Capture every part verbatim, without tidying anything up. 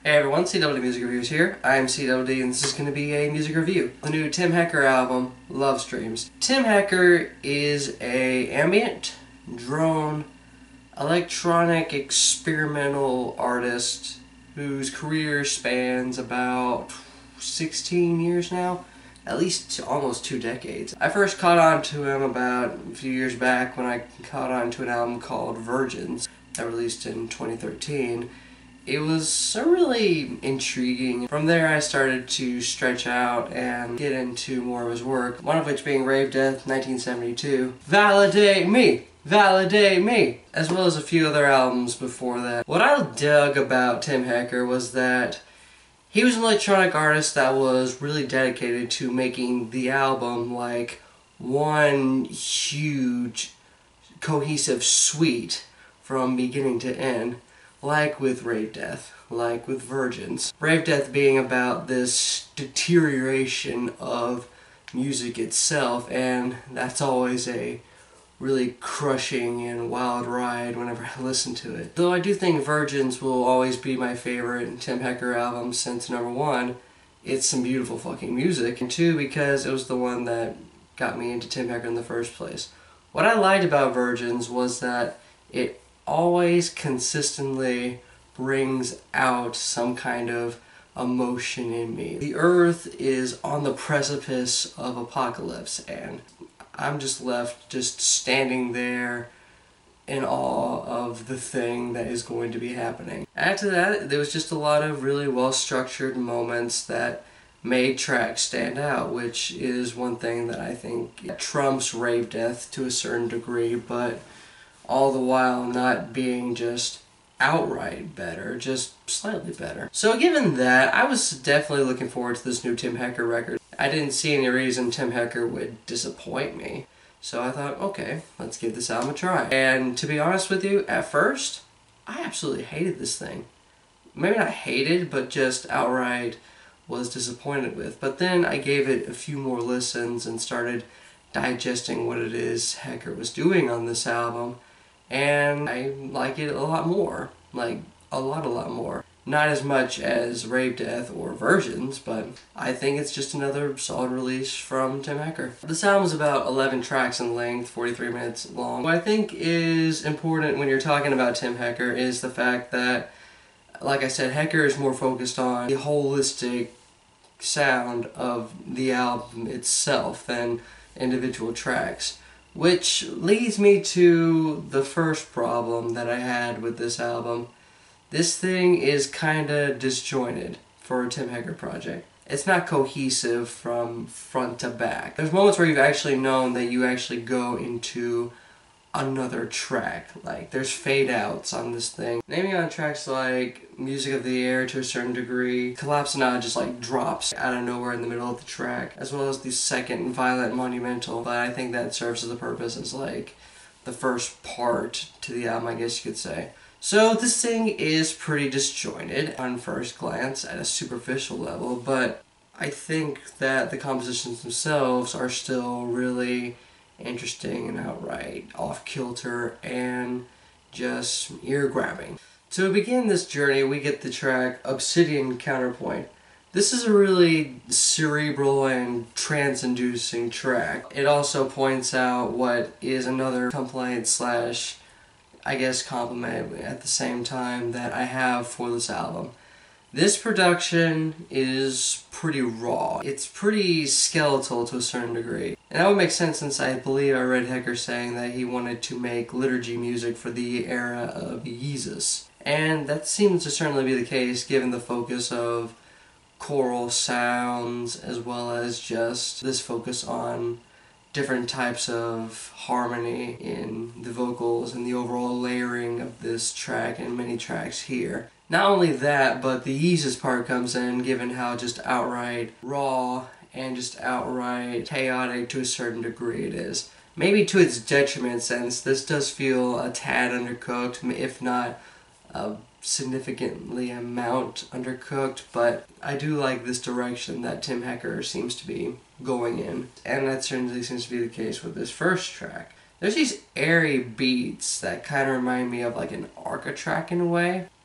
Hey everyone, C W D Music Reviews here. I'm C W D and this is going to be a music review. The new Tim Hecker album, Love Streams. Tim Hecker is a ambient, drone, electronic experimental artist whose career spans about sixteen years now. At least almost two decades. I first caught on to him about a few years back when I caught on to an album called Virgins that released in twenty thirteen. It was really intriguing. From there I started to stretch out and get into more of his work, one of which being Rave Death nineteen seventy-two, Validate Me! Validate Me! As well as a few other albums before that. What I dug about Tim Hecker was that he was an electronic artist that was really dedicated to making the album like one huge cohesive suite from beginning to end. Like with Rave Death, like with Virgins. Rave Death being about this deterioration of music itself, and that's always a really crushing and wild ride whenever I listen to it. Though I do think Virgins will always be my favorite Tim Hecker album since, number one, it's some beautiful fucking music, and two, because it was the one that got me into Tim Hecker in the first place. What I liked about Virgins was that it always consistently brings out some kind of emotion in me. The earth is on the precipice of apocalypse and I'm just left just standing there in awe of the thing that is going to be happening. Add to that, there was just a lot of really well structured moments that made tracks stand out, which is one thing that I think trumps Rave Death to a certain degree, but all the while not being just outright better, just slightly better. So given that, I was definitely looking forward to this new Tim Hecker record. I didn't see any reason Tim Hecker would disappoint me. So I thought, okay, let's give this album a try. And to be honest with you, at first, I absolutely hated this thing. Maybe not hated, but just outright was disappointed with. But then I gave it a few more listens and started digesting what it is Hecker was doing on this album. And I like it a lot more. Like, a lot, a lot more. Not as much as Rave Death or Virgins, but I think it's just another solid release from Tim Hecker. This album is about eleven tracks in length, forty-three minutes long. What I think is important when you're talking about Tim Hecker is the fact that, like I said, Hecker is more focused on the holistic sound of the album itself than individual tracks. Which leads me to the first problem that I had with this album. This thing is kinda disjointed for a Tim Hecker project. It's not cohesive from front to back. There's moments where you've actually known that you actually go into another track. Like, there's fade outs on this thing. Naming on tracks like Music of the Air to a certain degree, Collapse Now just like drops out of nowhere in the middle of the track, as well as the second Violent Monumental, but I think that serves as a purpose as like the first part to the album, I guess you could say. So this thing is pretty disjointed on first glance at a superficial level, but I think that the compositions themselves are still really interesting and outright off-kilter and just ear-grabbing. To begin this journey, we get the track Obsidian Counterpart. This is a really cerebral and trance-inducing track. It also points out what is another complaint slash, I guess, compliment at the same time that I have for this album. This production is pretty raw. It's pretty skeletal to a certain degree. And that would make sense since I believe I read Hecker saying that he wanted to make liturgy music for the era of Yeezus. And that seems to certainly be the case given the focus of choral sounds as well as just this focus on different types of harmony in the vocals and the overall layering of this track and many tracks here. Not only that, but the Yeezus part comes in given how just outright raw and just outright chaotic to a certain degree it is. Maybe to its detriment, since this does feel a tad undercooked, if not a significantly amount undercooked, but I do like this direction that Tim Hecker seems to be going in, and that certainly seems to be the case with this first track. There's these airy beats that kind of remind me of like an Arca track in a way,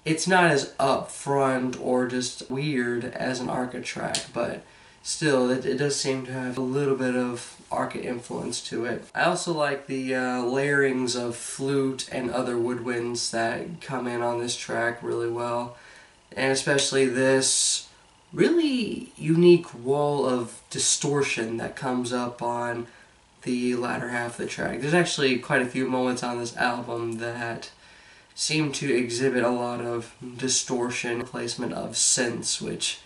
it's not as upfront or just weird as an Arca track, but still, it, it does seem to have a little bit of Arca influence to it. I also like the uh, layerings of flute and other woodwinds that come in on this track really well, and especially this really unique wall of distortion that comes up on the latter half of the track. There's actually quite a few moments on this album that seem to exhibit a lot of distortion, placement of synths, which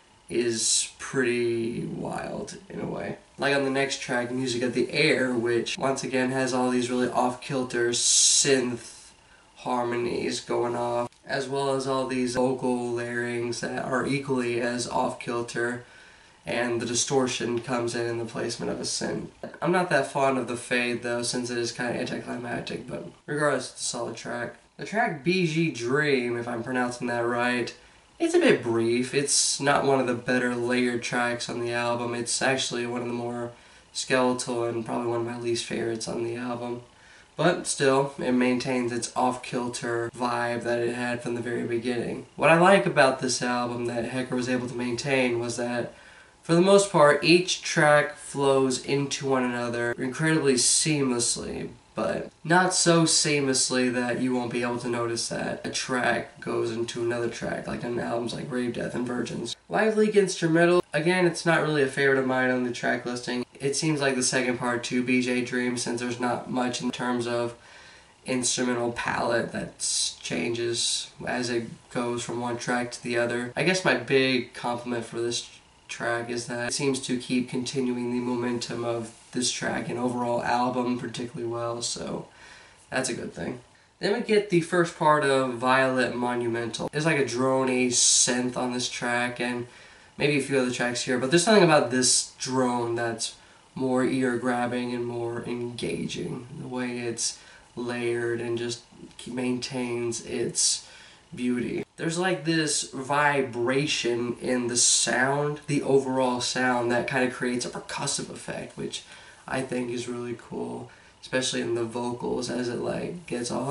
is pretty wild in a way. Like on the next track, Music of the Air, which once again has all these really off-kilter synth harmonies going off, as well as all these vocal layerings that are equally as off-kilter, and the distortion comes in in the placement of a synth. I'm not that fond of the fade though, since it is kind of anticlimactic, but regardless, it's a solid track. The track Bijie Dream, if I'm pronouncing that right, it's a bit brief. It's not one of the better layered tracks on the album. It's actually one of the more skeletal and probably one of my least favorites on the album. But still, it maintains its off-kilter vibe that it had from the very beginning. What I like about this album that Hecker was able to maintain was that, for the most part, each track flows into one another incredibly seamlessly, but not so seamlessly that you won't be able to notice that a track goes into another track, like on albums like Rave, Death, and Virgins. Live Leak Instrumental, again, it's not really a favorite of mine on the track listing. It seems like the second part to Bijie Dream, since there's not much in terms of instrumental palette that changes as it goes from one track to the other. I guess my big compliment for this track is that it seems to keep continuing the momentum of this track and overall album particularly well, so that's a good thing. Then we get the first part of Violet Monumental. There's like a droney synth on this track and maybe a few other tracks here, but there's something about this drone that's more ear-grabbing and more engaging. The way it's layered and just maintains its beauty. There's like this vibration in the sound, the overall sound, that kind of creates a percussive effect, which I think is really cool, especially in the vocals as it like gets all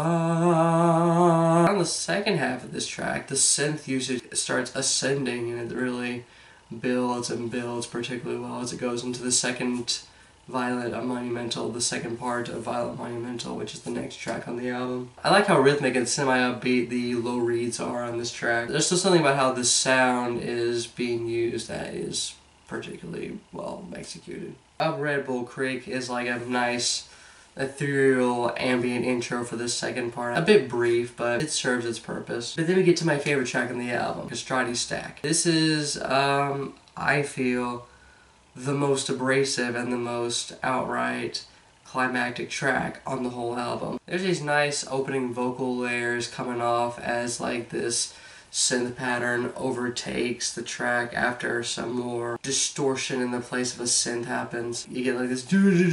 ah. On the second half of this track, the synth usage starts ascending and it really builds and builds particularly well as it goes into the second Violet Monumental, the second part of Violet Monumental, which is the next track on the album. I like how rhythmic and semi-upbeat the low reeds are on this track. There's still something about how the sound is being used that is particularly well executed. Up Red Bull Creek is like a nice ethereal ambient intro for this second part. A bit brief, but it serves its purpose. But then we get to my favorite track on the album, Castrati Stack. This is, um, I feel, the most abrasive and the most outright climactic track on the whole album. There's these nice opening vocal layers coming off as like this synth pattern overtakes the track after some more distortion in the place of a synth happens. You get like this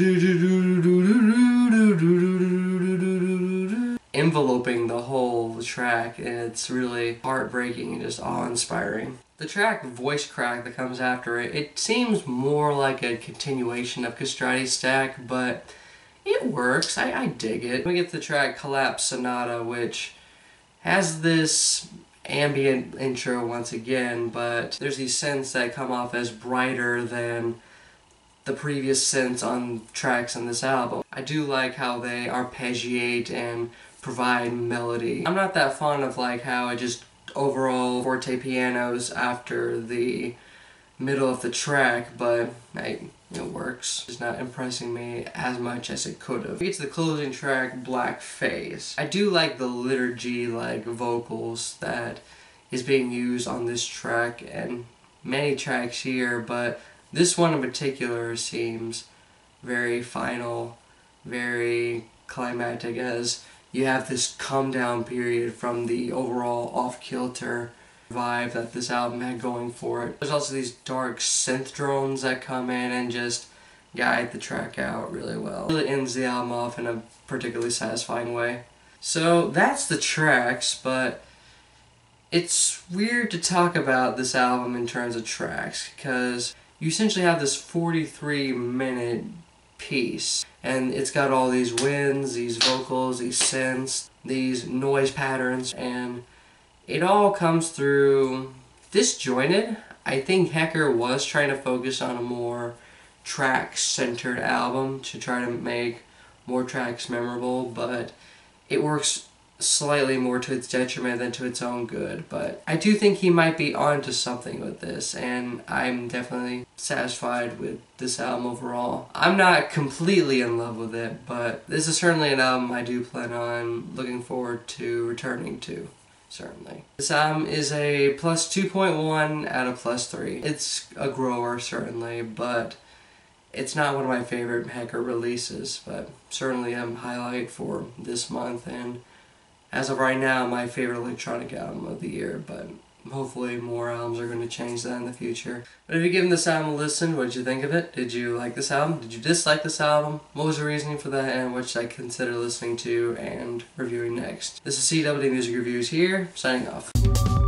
enveloping the whole track, and it's really heartbreaking and just awe-inspiring. The track Voice Crack that comes after it, it seems more like a continuation of Castrati Stack, but it works. I, I dig it. We get the track Collapse Sonata, which has this ambient intro once again, but there's these synths that come off as brighter than the previous synths on tracks on this album. I do like how they arpeggiate and provide melody. I'm not that fond of like how it just overall forte pianos after the middle of the track, but hey, it works. It's not impressing me as much as it could have. We get to the closing track, Black Phase. I do like the liturgy-like vocals that is being used on this track and many tracks here, but this one in particular seems very final, very climactic, as you have this come down period from the overall off-kilter vibe that this album had going for it. There's also these dark synth drones that come in and just guide the track out really well. It really ends the album off in a particularly satisfying way. So that's the tracks, but it's weird to talk about this album in terms of tracks, because you essentially have this forty-three minute piece, and it's got all these winds, these vocals, these synths, these noise patterns, and it all comes through disjointed. I think Hecker was trying to focus on a more track-centered album to try to make more tracks memorable, but it works slightly more to its detriment than to its own good. But I do think he might be onto something with this, and I'm definitely satisfied with this album overall. I'm not completely in love with it, but this is certainly an album I do plan on looking forward to returning to. Certainly. This album is a plus two point one out of plus three. It's a grower, certainly, but it's not one of my favorite Hecker releases, but certainly a highlight for this month, and as of right now, my favorite electronic album of the year, but hopefully more albums are going to change that in the future. But if you've given this album a listen, what did you think of it? Did you like this album? Did you dislike this album? What was the reasoning for that, and what should I consider listening to and reviewing next? This is C W D Music Reviews here, signing off.